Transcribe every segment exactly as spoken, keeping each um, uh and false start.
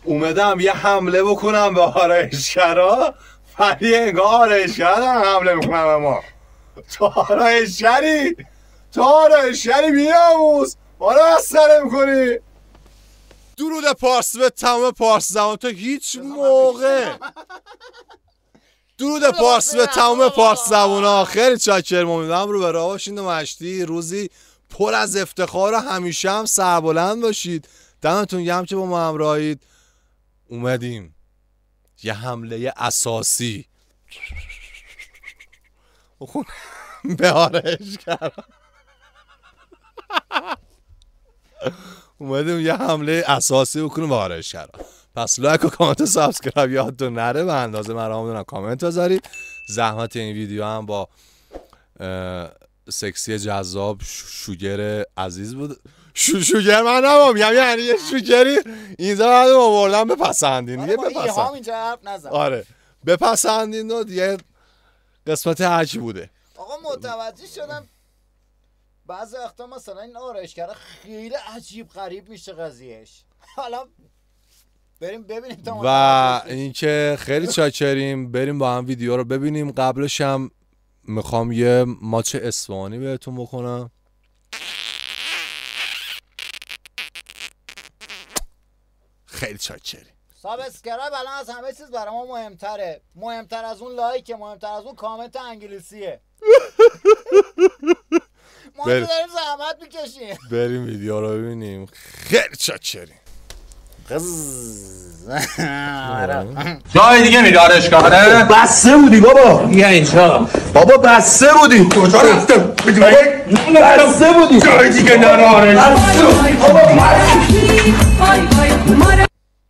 اومدم یه حمله بکنم به آرایشگرا، ولی انگار آرایشگرا دارن حمله میکنم به ما. تو آرایشگری تو آرایشگری بیاموز ما رو مسخره میکنی. درود پارس به تمام پارس زبان. تو هیچ موقع درود پارس به تمام پارس زبونا. خیلی چاکرم. امیدوارم رو به راه باشید و مشتی روزی پر از افتخار و همیشه هم سربلند باشید. دمتون گرم که با ما همراهید. اومدیم یه حمله اساسی به آرایشگرا. اومدیم یه حمله اساسی بکنیم به آرایشگرا. پس لایک و کامنت و سابسکرایب یادتون نره. به اندازه من را میدونم کامنت بذارید. زحمت این ویدیو هم با سکسی جذاب شوگر عزیز بود. شو شوگر من نمام یعنی یه شوگری اینجا بعد آوردم بپسندین دیگه. بپسند اینجا حرف نزن. آره بپسندین و دیگه قسمت هرچی بوده. آقا متوجه شدم بعضی وقتا مثلا این آرایشگرا خیلی عجیب غریب میشه قضیهش. حالا بریم ببینیم تا و اینکه خیلی چاکریم. بریم با هم ویدیو رو ببینیم. قبلش هم میخوام یه ماچ اصفهانی بهتون بکنم. خیلی چاکریم. سابسکرایب الان از همه چیز برای ما مهمتره. مهمتر از اون لایک، مهمتر از اون کامنت انگلیسیه. ما داریم زحمت میکشیم. بریم ویدیو رو ببینیم. خیلی چاکریم. جای دیگه میری آرایشگاه؟ بسته بودی بابا. بیا اینجا. بابا بسته بودی. کجا رفتم؟ بسته بودی. جای دیگه نرو آرایشگاه.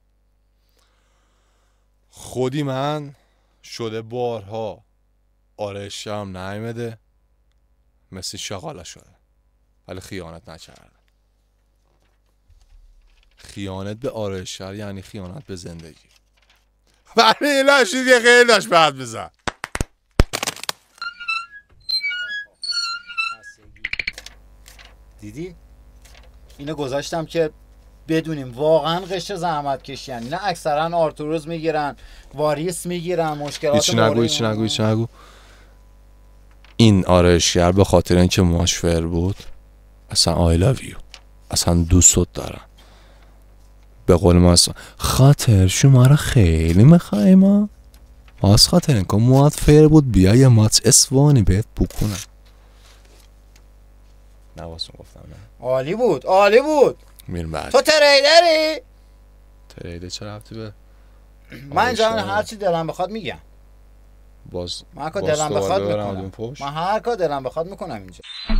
خودی من شده بارها آرایشگرم نیامده مثل شغاله شده ولی خیانت نکرده. خیانت به آرایشگر یعنی خیانت به زندگی. ولی این لاشید یه خیلی داشت بعد بزن. دیدی؟ اینو گذاشتم که بدونیم واقعا قشر زحمت کشی. یعنی نه اکثرا آرتروز میگیرن، واریس میگیرن، مشکلات هیچ نگو هیچ نگو هیچ نگو. این آرایشگر به خاطر اینکه مشفر بود اصلا آی لاو یو، اصلا دوستت دارم. به قول ما خاطر شما را خیلی میخوایی ما از خاطر اینکه موات فیر بود بیا یه ماچ اصفهانی بهت بکنم. نواسون گفتم نه عالی بود عالی بود. میرم بعد. تو تریدری؟ تریده چه رفتی به من اینجا هر چی دلم بخواد میگم. باز من هر دلم بخواد میکنم. من هر کار دلم بخواد میکنم اینجا.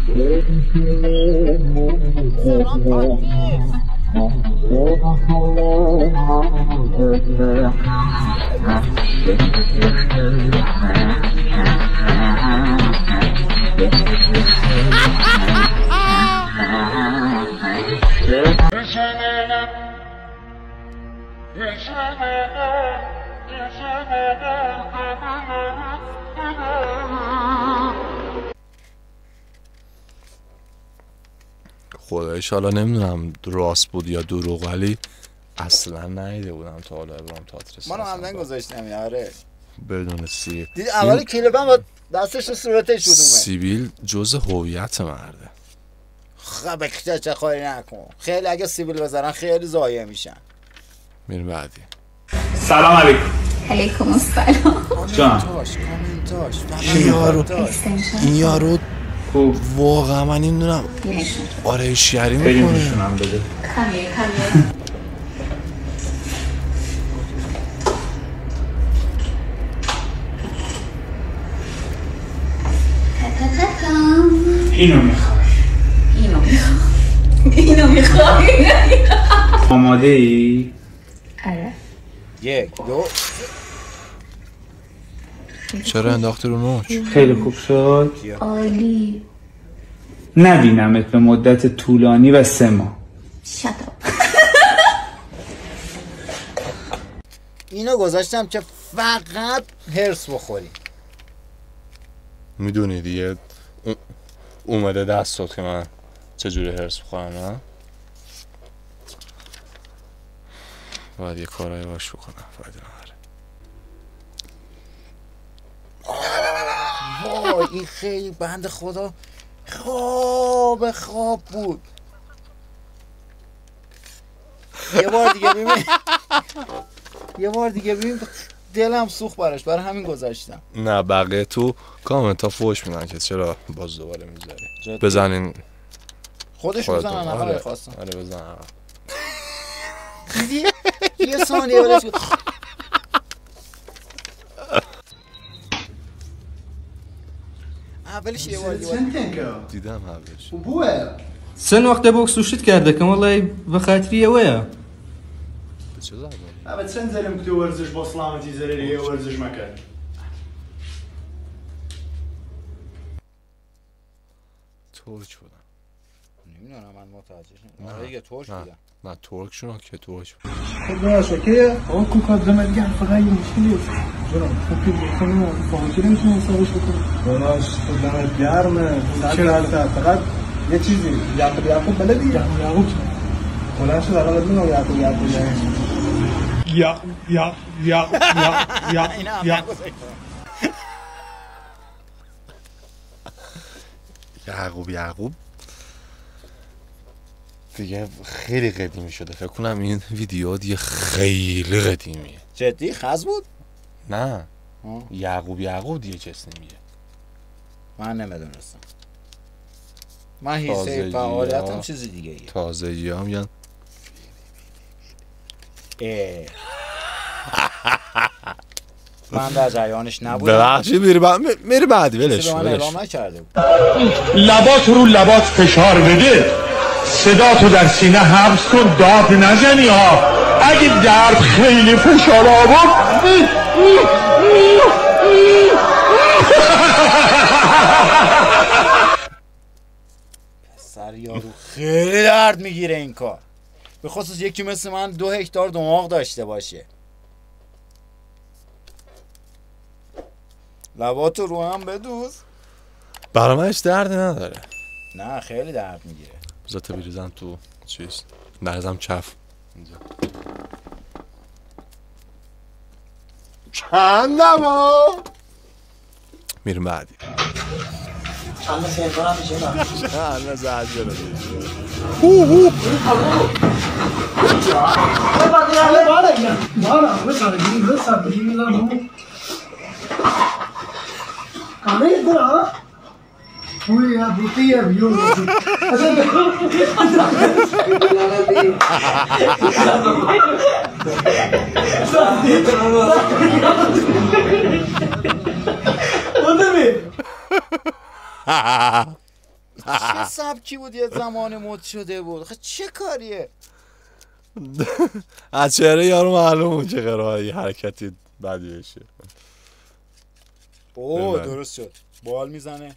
خدایش حالا نمیدونم راست بود یا دروغ ولی اصلا ندیده بودم تا حالا ابرام تئاتر. منو همدن گذاشتم یاره بدون سی. دیدی اولی کلیپم با دستش و صورتش بود. سیبیل جز هویت مرده. خب کجا چه خواهی نکن. خیلی اگه سیبیل بذارن خیلی ضایع میشن. میریم بعدی. سلام علیکم. علیکم السلام. جان کامنتاش این یارو این یارو واقعا من نمیدونم آرایشگری خیلی میکنه. میشونم بده. خمیر خمیر. اینو میخوای. اینو میخوای. اینو میخوای. آماده ای؟ آره. یک دو. چرا انداختی رو نوچ؟ خیلی خوب شد. عالی. نبینمت به مدت طولانی و سه ماه. شطاب. اینو گذاشتم که فقط هرس بخوری. میدونی دیگه اومده دستات که من چجوری هرس بخورم نه؟ باید یه کارایی باش بکنم فایده نداره. وای این خیلی بند خدا خواب خواب بود. یه بار دیگه ببین یه بار دیگه ببین دلم سوخت براش، برای همین گذاشتم. نه بقیه تو کامنت ها فوش میدن که چرا باز دوباره میذاری. بزنین خودش بزنن. آره خواستم. آره بزن. دیدی یه ثانیه بلش اولش یه بار دیگه دیدم اولش. سن وقت بوكس وشت كاردكم والله بخاطري ويا چه زبانی؟ ابد چند زلم كنت ورزش با سلامتی زرری ورزش مکرد. ترک بودم. نمیدونم من متوجه شدم. آره دیگه ترک بودم. نه ترک شون که ترک. خدا شکر اون کوکا زمان دیگه فقط یه مشکلی جناب ممکن بکنم فامیلی نمیتونم حسابش بکنم. ولاش خودم گرمه. چرا فقط یه چیزی یعقوب یعقوب بلدی یعقوب یعقوب ولا شو على بدنا یعقوب یعقوب یا یا یا یا یا یعقوب یعقوب دیگه خیلی قدیمی شده. فکر کنم این ویدیو دیگه خیلی قدیمیه. جدی خز بود؟ نه یعقوب یعقوب دیگه چیز نمیگه. من نمیدونستم. من حیثه فعالیتم چیزی دیگه ایه. تازگی ها میگن من در جریانش نبودم. ببخشی میری بعد میری بعدی ولش من اعلام نکرده بود. لبات رو لبات فشار بده، صدا تو در سینه حبس کن، داد نزنی ها. اگه درد خیلی فشار آورد پسر یارو خیلی درد میگیره این کار، به خصوص یکی مثل من دو هکتار دماغ داشته باشه. لباتو رو هم بدوز. برای منش درد نداره. نه خیلی درد میگیره. بذار بریزم تو چیز نرزم چف اینجا. چندم ها میرم بعدی. چند سنتون هم میشه نه همه زهد جلو هو هو بابا دیگه باره گیا باره همه سارگی بزن سارگی بزن کامه ایدن ها ہوئی یا بوتی یا ویو چه سبکی بود یه زمان مد شده بود. خب چه کاریه؟ از چهره یارو معلومه که قراره یه حرکتی بدی بشه. اوه درست شد. بال میزنه.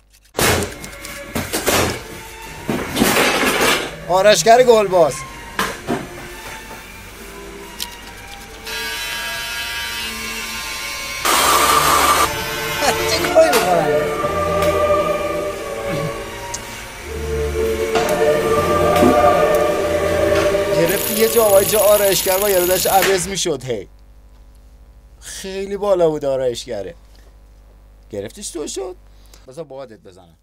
آرشگر گلباز. چه کاری بکنن؟ گرفتی یه جاهای جا آرایشگر با یارو داشت عوض میشد. هی خیلی بالا بود آرایشگره. گرفتیش تو شد. بذار بادت بزنم.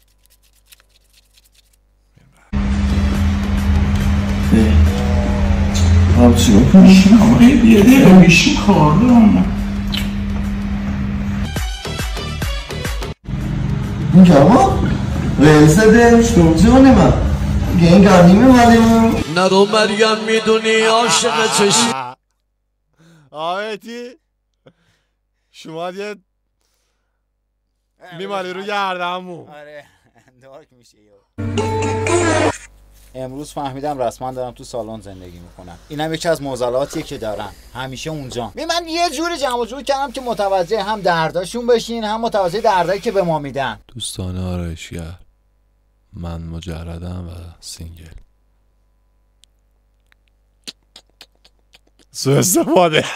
Abi çiğ konuşun ama hep yedi işim kaldı ama. این جواب رئیسه دهش نمچه من که این گردیمه مالیم نرو مریم میدونی عاشق چشم آمدی شما یه میمالی رو گردمون. آره دارک میشه. امروز فهمیدم رسما دارم تو سالن زندگی میکنم. اینم یکی از معضلاتیه که دارم. همیشه اونجا. من یه جوری جمع جور کردم که متوجه هم درداشون بشین هم متوجه دردایی که به ما میدن. دوستان آرایشگر، من مجردم و سینگل. سو استفاده.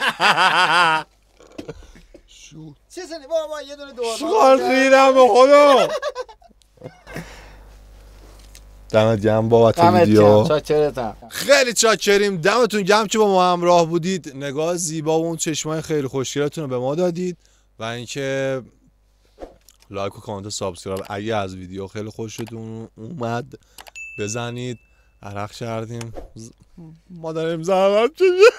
شو چه سنی بابا یه دونه دوار شغال ریدم به خدا. دمت گرم بابت ویدیو. چاکرتم. خیلی چاکریم، دمتون گرم که با ما همراه بودید. نگاه زیبا و اون چشمای خیلی خوشگلتون رو به ما دادید و اینکه لایک و کامنت و سابسکرایب اگه از ویدیو خیلی خوشتون اومد بزنید. عرق کردیم ما داریم زحمت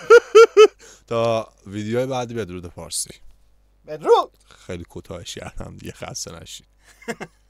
تا ویدیوهای بعدی. بدرود پارسی. بدرود. خیلی کوتاهش کردم دیگه، خسته نشید.